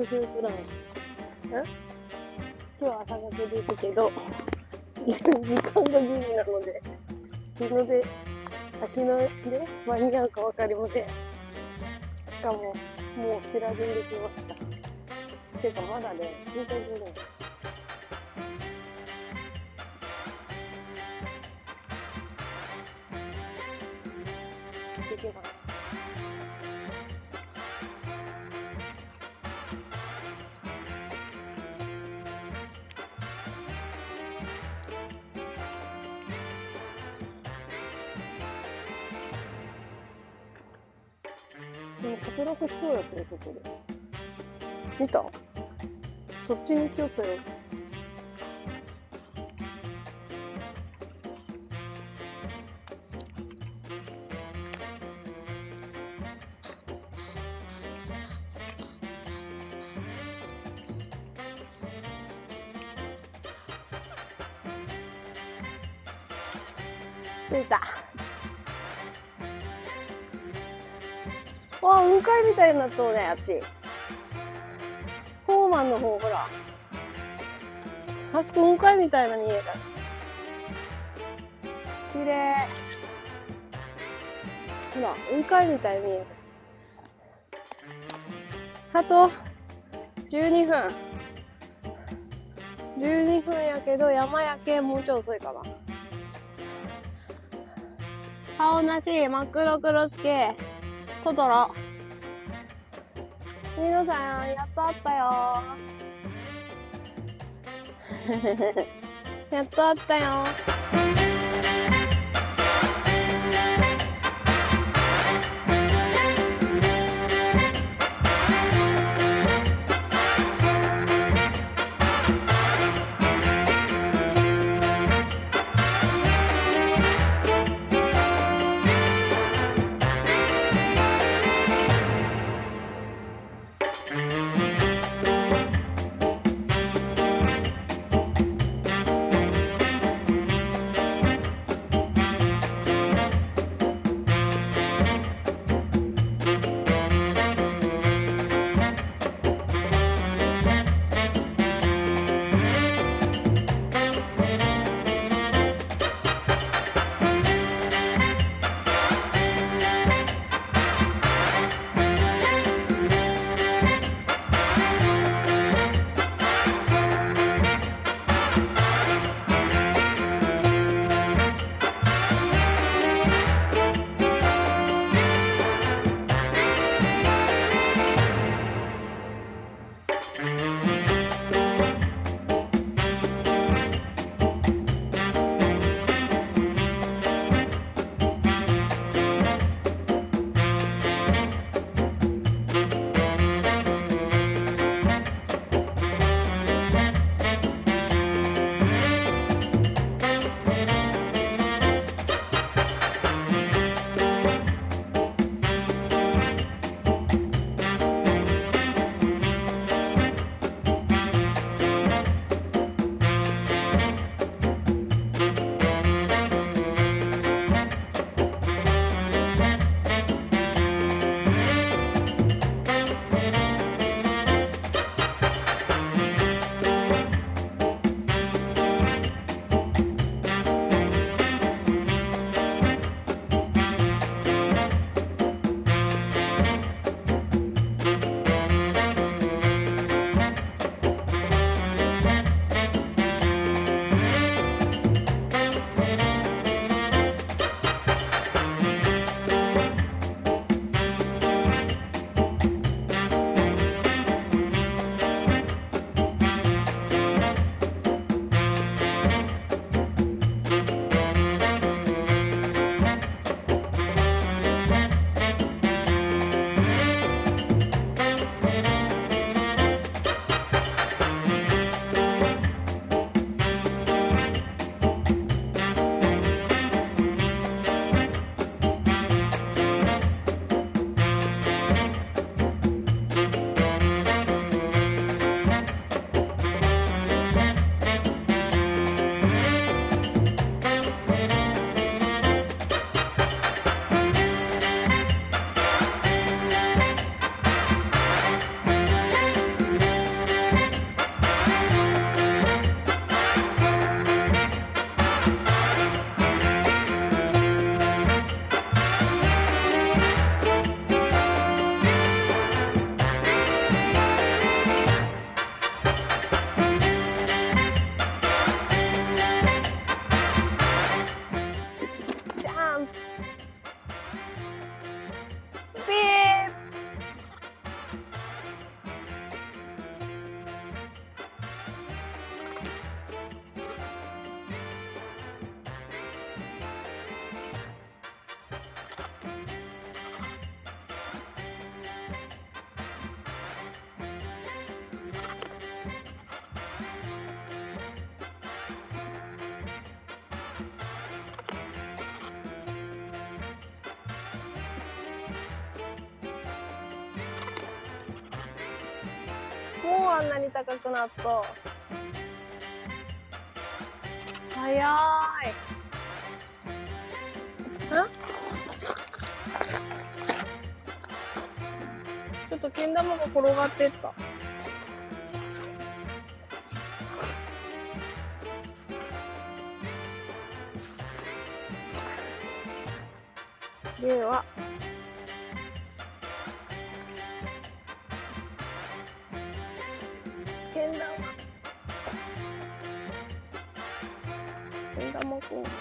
私映らない。今日は朝方ですけど、時間がギリなので、日で間に合うかわかりません。しかも、もう知らずにできました。てか、まだね、駐車場ね。できます。でも滑落しそうやったよ、そこで。見た？そっちに行きよったよ。着いた。わあ、雲海みたいになっとうね、あっち。ホーマンの方、ほら。あそこ雲海みたいな見えた。綺麗。ほら、雲海みたいに見えた。あと、12分。12分やけど、山やけもうちょい遅いかな。顔なし、真っ黒クロスケ、トトロ。皆さん、やっと会ったよ。やっと会ったよ。 あんなに高くなった。早い。ちょっとけん玉が転がってった。では、けん玉くん。はい、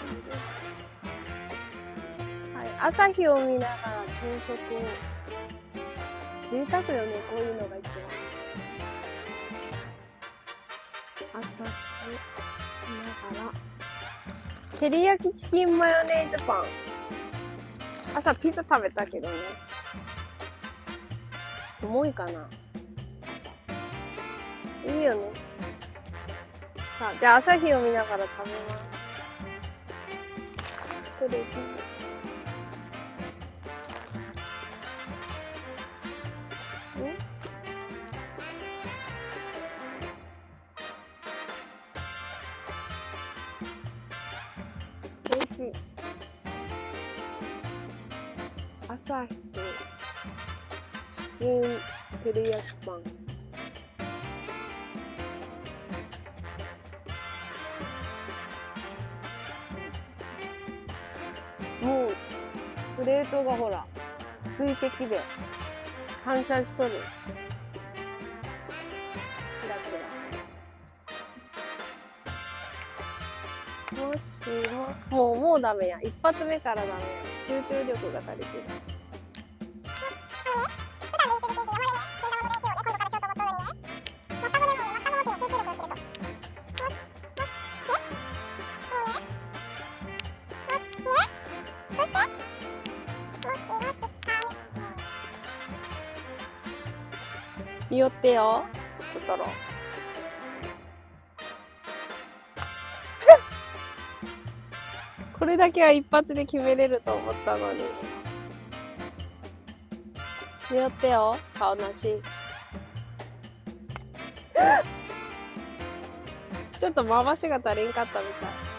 朝日を見ながら朝食を。贅沢よね、こういうのが一番。朝日見ながら。照り焼きチキンマヨネーズパン。朝ピザ食べたけどね。重いかな。いいよね。さあ、じゃあ朝日を見ながら食べます。これ生地。おいしい。朝日とチキン照り焼きパン。もうプレートがほら水滴で反射しとる。キラキラ。もしもうダメや。一発目からダメや。集中力が足りてる。見よってよ、トトロ。これだけは一発で決めれると思ったのに。見よってよ、顔なし。ちょっと回しが足りんかったみ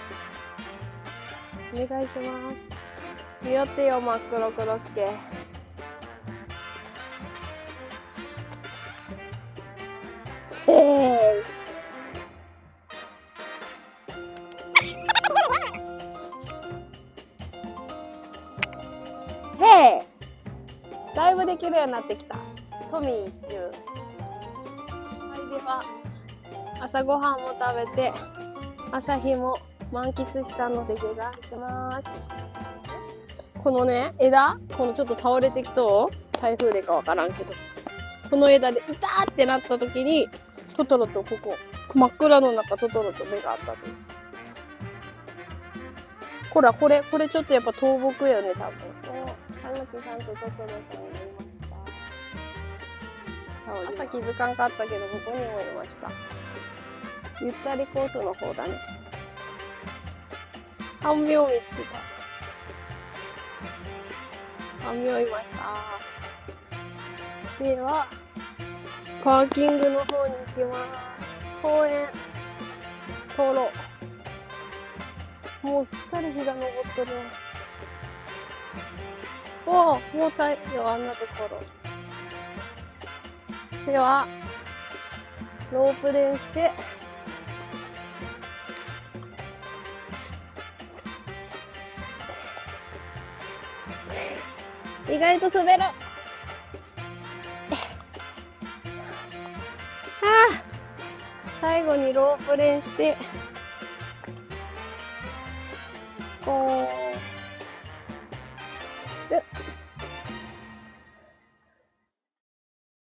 たい。お願いします。見よってよ、真っ黒クロスケ。だいぶできるようになってきた。トミー一周。はい、では朝ごはんも食べて朝日も満喫したので下山します。このね、枝、このちょっと倒れてきと台風でかわからんけど、この枝で痛ーってなった時にトトロとここ真っ暗の中トトロと目があったと。ほら、これちょっとやっぱ倒木よね、多分。はるきさんとトトロさんがいました。朝気づかんかったけど、ここにもいました。ゆったりコースの方だね。半秒見つけた。半秒いました。では、パーキングの方に行きます。公園、通ろう。もうすっかり日が昇ってる。おお、もう太陽あんなところ。では、ロープ練して、意外と滑る。最後にロープ練して、こう、